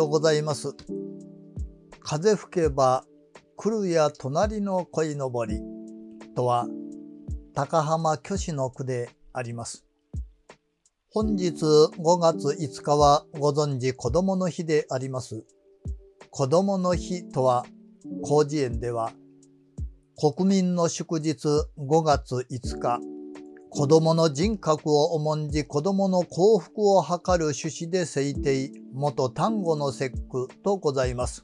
ようございます。風吹けば来るや隣の鯉のぼりとは高浜虚子の句であります。本日5月5日はご存知子供の日であります。子供の日とは広辞苑では国民の祝日5月5日、子供の人格を重んじ子供の幸福を図る趣旨で制定、元端午の節句とございます。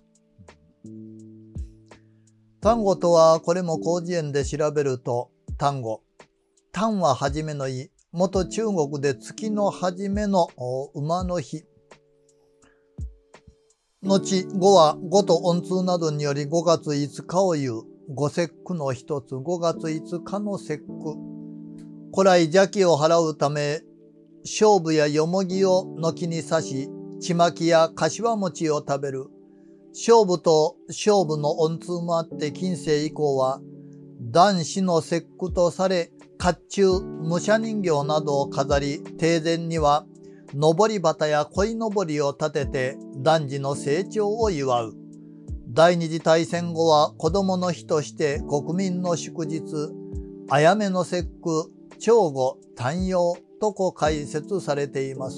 端午とはこれも広辞苑で調べると、端午。端は初めの意、元中国で月の初めの馬の日。後、語は語と音通などにより5月5日を言う。五節句の一つ、5月5日の節句。古来邪気を払うため、菖蒲やよもぎを軒に刺し、ちまきや柏餅を食べる。菖蒲と菖蒲の音通もあって近世以降は、男子の節句とされ、甲冑、武者人形などを飾り、庭前には、のぼり旗や鯉のぼりを立てて、男児の成長を祝う。第二次大戦後は子供の日として国民の祝日、あやめの節句、長午、端陽と解説されています。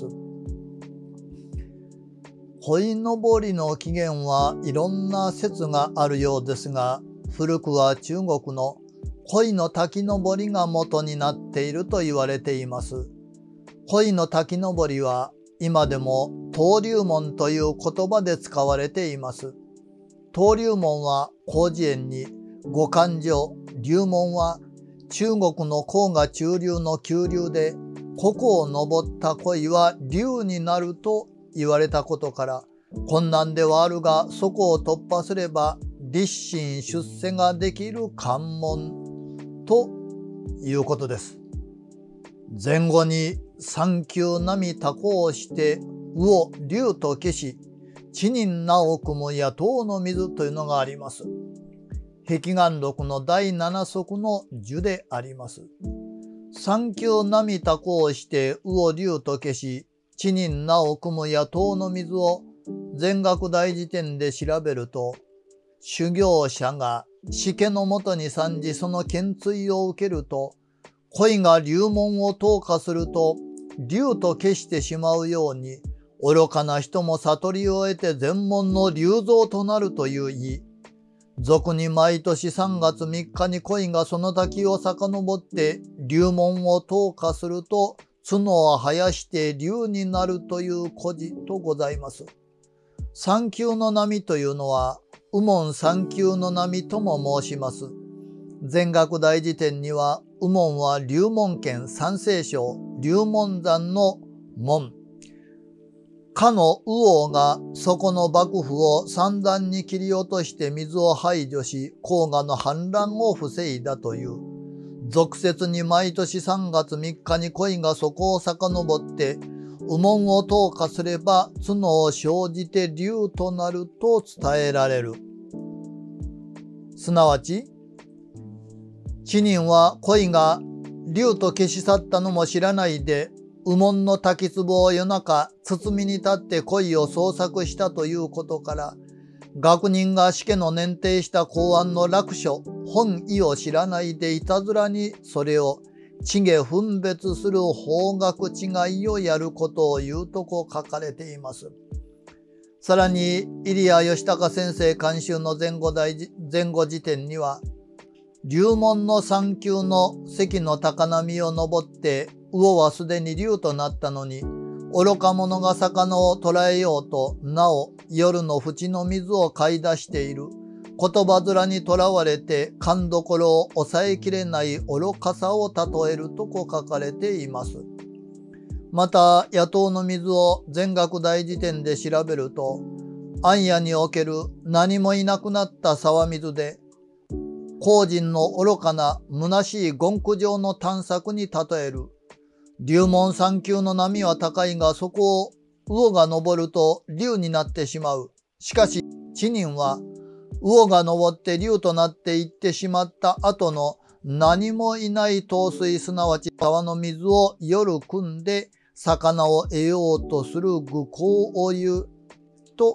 鯉のぼりの起源はいろんな説があるようですが、古くは中国の鯉の滝登りが元になっていると言われています。鯉の滝登りは今でも登竜門という言葉で使われています。登竜門は広辞苑に五感上、竜門は中国の黄河中流の急流で、ここを登った鯉は竜になると言われたことから、困難ではあるが、そこを突破すれば立身出世ができる関門ということです。前後に三級並み多幸して魚を竜と消し、知人名を汲む野党の水というのがあります。碧眼録の第7則の序であります。三級並み多幸して魚を竜と消し、知人名を汲む野党の水を全学大辞典で調べると、修行者が死家のもとに参じその懸垂を受けると、鯉が竜門を投下すると、竜と消してしまうように、愚かな人も悟りを得て全門の竜像となるという意。俗に毎年3月3日に鯉がその滝を遡って竜門を投下すると、角を生やして竜になるという故事とございます。三級の波というのは、右門三級の波とも申します。全学大辞典には、右門は龍門剣三聖章、龍門山の門。かの右王がそこの幕府を散々に切り落として水を排除し、黄河の氾濫を防いだという。俗説に毎年3月3日に鯉がそこを遡って、右門を投下すれば角を生じて竜となると伝えられる。すなわち、知人は鯉が竜と消し去ったのも知らないで、右門の滝壺を夜中、包みに立って鯉を捜索したということから、学人が死家の念定した公安の落書、本意を知らないでいたずらにそれを地下分別する方角違いをやることを言うと書かれています。さらに、入谷義隆先生監修の前後辞典には、竜門の三級の関の高波を登って、魚はすでに竜となったのに、愚か者が魚を捕らえようと、なお夜の淵の水を買い出している。言葉面にとらわれて勘どころを抑えきれない愚かさを例えると書かれています。また、野党の水を全学大辞典で調べると、安野における何もいなくなった沢水で、後人の愚かな虚しい権苦情の探索に例える。竜門三級の波は高いが、そこを魚が登ると竜になってしまう。しかし、知人は魚が登って竜となっていってしまった後の何もいない透水、すなわち川の水を夜汲んで魚を得ようとする愚行を言うと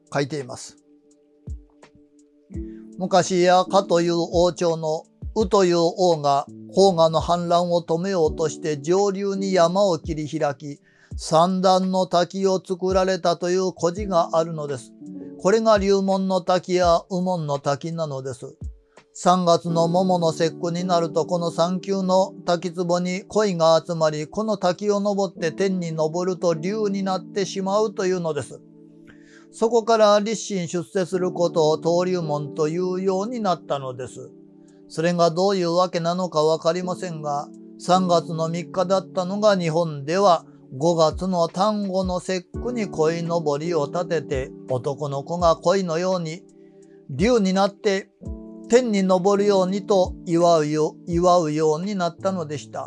書いています。昔やかという王朝のウという王が黄河の氾濫を止めようとして上流に山を切り開き、三段の滝を作られたという故事があるのです。これが龍門の滝や右門の滝なのです。3月の桃の節句になると、この三級の滝壺に鯉が集まり、この滝を登って天に昇ると龍になってしまうというのです。そこから立身出世することを登龍門というようになったのです。それがどういうわけなのかわかりませんが、3月の3日だったのが日本では5月の端午の節句に鯉のぼりを立てて、男の子が鯉のように龍になって天に昇るようにと祝うようになったのでした。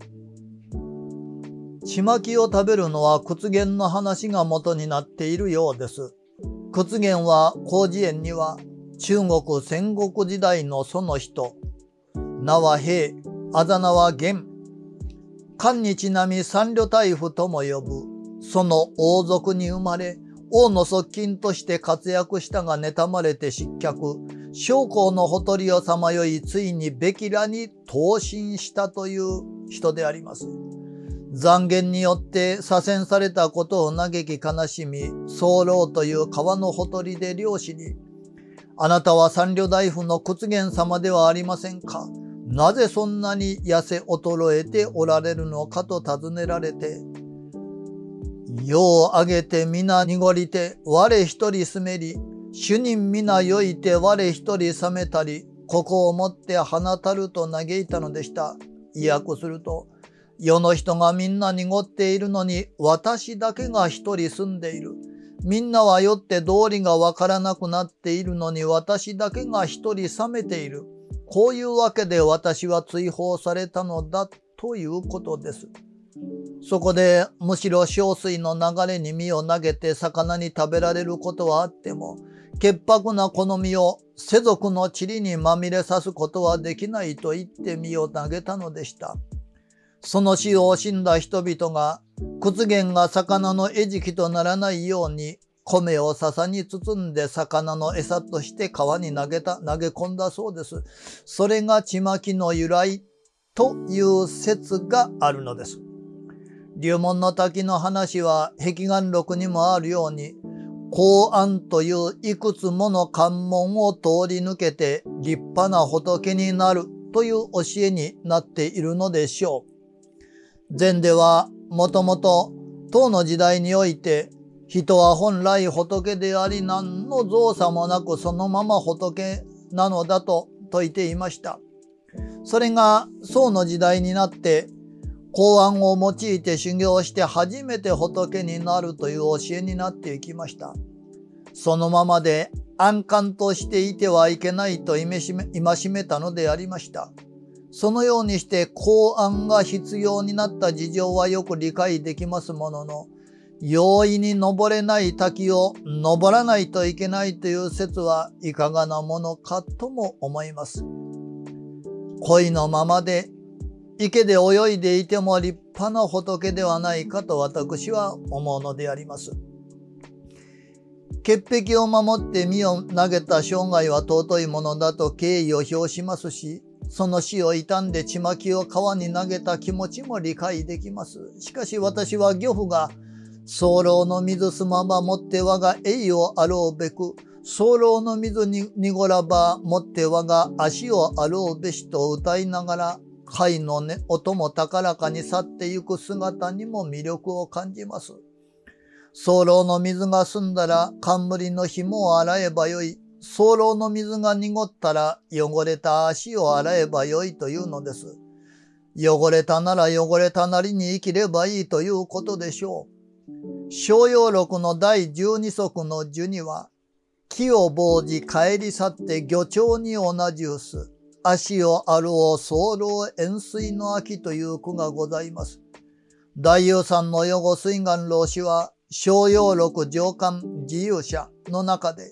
ちまきを食べるのは屈原の話が元になっているようです。屈原は広辞苑には中国戦国時代のその人、名は平、あだ名は元、漢にちなみ三鸞大夫とも呼ぶ、その王族に生まれ、王の側近として活躍したが妬まれて失脚、将校のほとりをさまよい、ついにべきらに投身したという人であります。残言によって左遷されたことを嘆き悲しみ、宗老という川のほとりで漁師に、あなたは三鸞大夫の屈原様ではありませんか。なぜそんなに痩せ衰えておられるのかと尋ねられて、世をあげて皆濁りて、我一人住めり、主人皆酔いて我一人冷めたり、ここをもって放たると嘆いたのでした。意訳すると、世の人がみんな濁っているのに、私だけが一人住んでいる。みんなは酔って道理がわからなくなっているのに、私だけが一人冷めている。こういうわけで私は追放されたのだということです。そこでむしろ小水の流れに身を投げて魚に食べられることはあっても、潔白な好みを世俗の塵にまみれさすことはできないと言って身を投げたのでした。その死を惜しんだ人々が、屈原が魚の餌食とならないように、米を笹に包んで魚の餌として川に投げ込んだそうです。それがちまきの由来という説があるのです。龍門の滝の話は碧岩録にもあるように、公安といういくつもの関門を通り抜けて立派な仏になるという教えになっているのでしょう。禅ではもともと唐の時代において、人は本来仏であり何の造作もなくそのまま仏なのだと説いていました。それが宋の時代になって公安を用いて修行して初めて仏になるという教えになっていきました。そのままで安閑としていてはいけないと戒めたのでありました。そのようにして公安が必要になった事情はよく理解できますものの、容易に登れない滝を登らないといけないという説はいかがなものかとも思います。鯉のままで池で泳いでいても立派な仏ではないかと私は思うのであります。潔癖を守って身を投げた生涯は尊いものだと敬意を表しますし、その死を悼んでちまきを川に投げた気持ちも理解できます。しかし私は漁夫が僧楼の水すまばもって我が栄をあろうべく、僧楼の水に濁らばもって我が足をあろうべしと歌いながら、貝の音も高らかに去ってゆく姿にも魅力を感じます。僧楼の水が澄んだら冠の紐を洗えばよい。僧楼の水が濁ったら汚れた足を洗えばよいというのです。汚れたなら汚れたなりに生きればいいということでしょう。逍遙録の第12則の12は、木を傍じ帰り去って漁町に同じうす。足をあろう僧楼円錐の秋という句がございます。大雄山の予後水眼老子は、逍遙録上巻自由者の中で、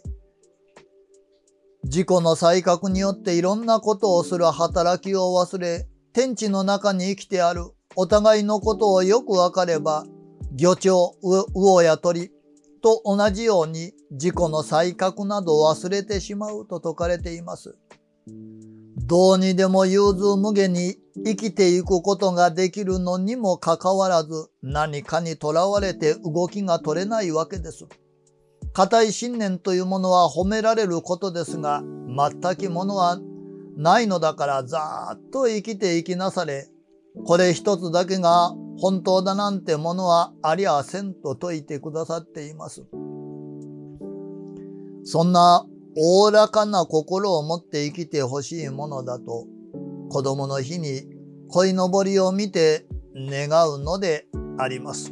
自己の才覚によっていろんなことをする働きを忘れ、天地の中に生きてあるお互いのことをよくわかれば、漁町、魚や鳥、 と同じように自己の才覚などを忘れてしまうと説かれています。どうにでも融通無下に生きていくことができるのにもかかわらず、何かにとらわれて動きが取れないわけです。固い信念というものは褒められることですが、全くものはないのだからざーっと生きていきなされ、これ一つだけが本当だなんてものはありゃせんと説いてくださっています。そんなおおらかな心を持って生きてほしいものだと、子供の日に鯉のぼりを見て願うのであります。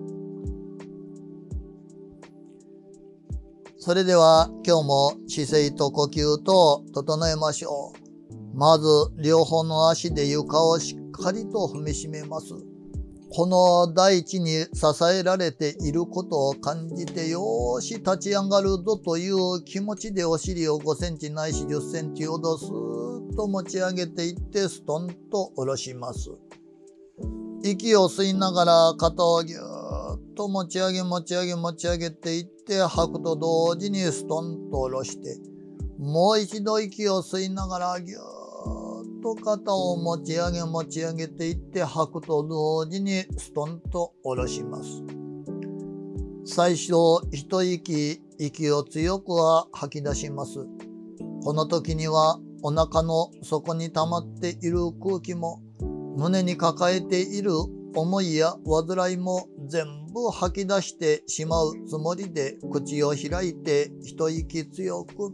それでは今日も姿勢と呼吸と整えましょう。まず両方の足で床をしっかりと踏みしめます。この大地に支えられていることを感じて、よーし立ち上がるぞという気持ちでお尻を5センチないし10センチほどスーッと持ち上げていってストンと下ろします。息を吸いながら肩をぎゅーっと持ち上げていって吐くと同時にストンと下ろして、もう一度息を吸いながらぎゅーっと肩を持ち上げていって吐くと同時にストンと下ろします。最初一息を強くは吐き出します。この時にはお腹の底に溜まっている空気も、胸に抱えている思いや煩いも全部吐き出してしまうつもりで、口を開いて一息強く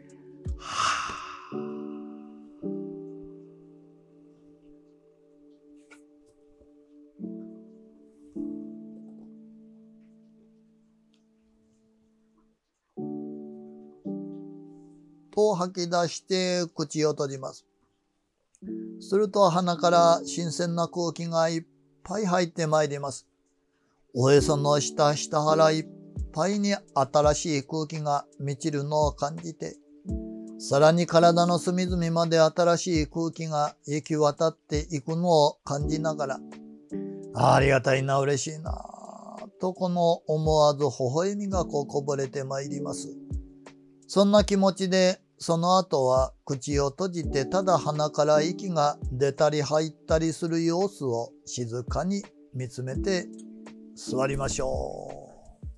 と吐き出して口を閉じます。すると鼻から新鮮な空気がいっぱい入ってまいります。おへその下腹いっぱいに新しい空気が満ちるのを感じて、さらに体の隅々まで新しい空気が行き渡っていくのを感じながら、ありがたいな、嬉しいなと、この思わず微笑みがこぼれてまいります。そんな気持ちで、その後は口を閉じて、ただ鼻から息が出たり入ったりする様子を静かに見つめて座りましょう。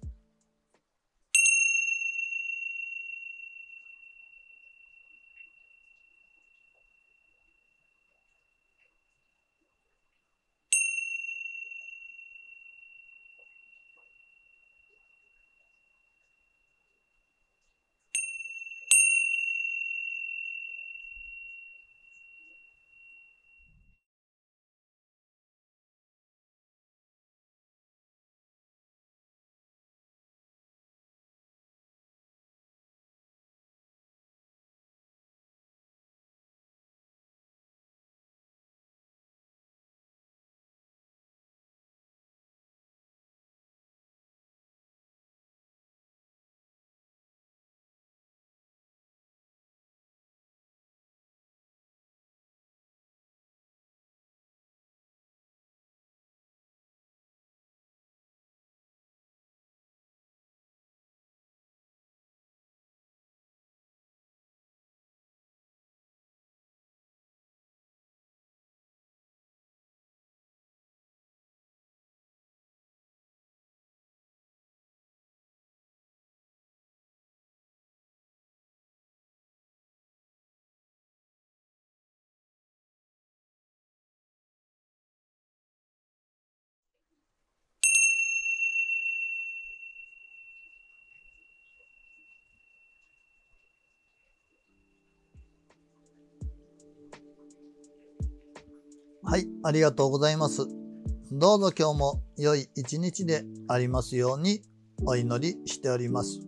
はい、ありがとうございます。どうぞ今日も良い一日でありますようにお祈りしております。